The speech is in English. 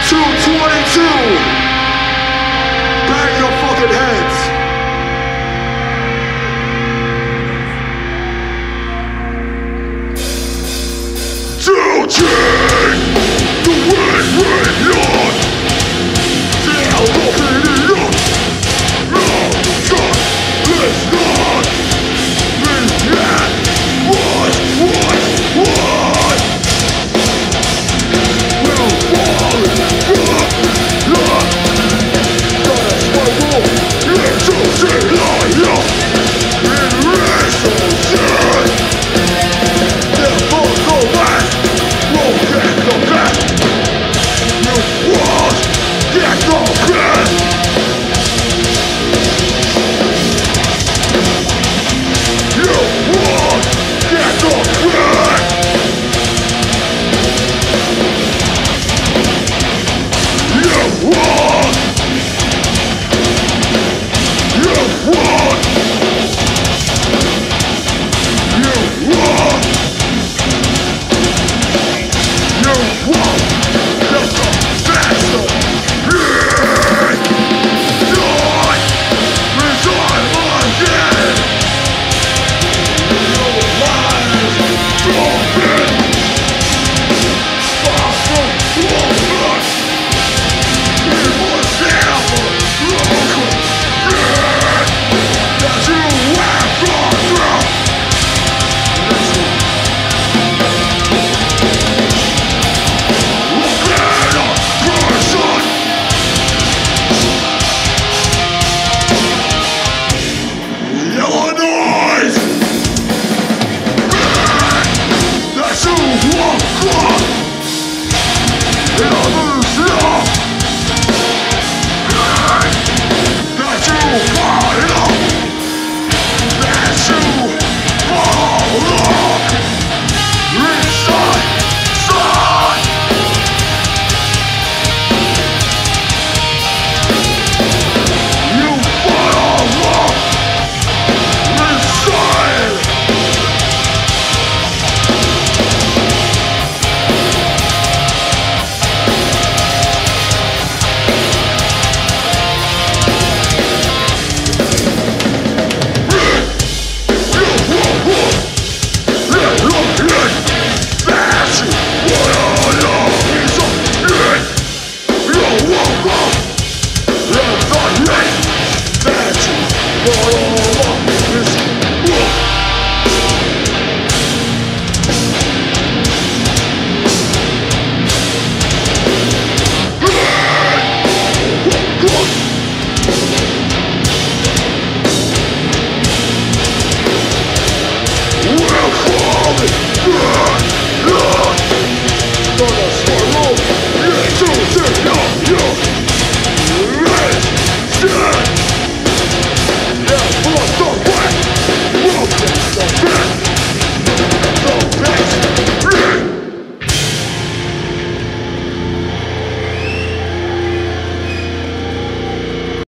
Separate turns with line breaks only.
222. Bang your fucking heads. Children, the way on. They're walking up. No, God, let's not. Yeah, what? We'll fall in love. Gonna struggle into denial. In resolution. They're both go back. Won't get no back. You won't get no back. You won't get no back. You won't. You won't. You won't. You won't get the best of me. Die. Resign again. Your life broken. Far from woman. It was never broken. That you have gone through. Look at a person. Illinois. That you walk on.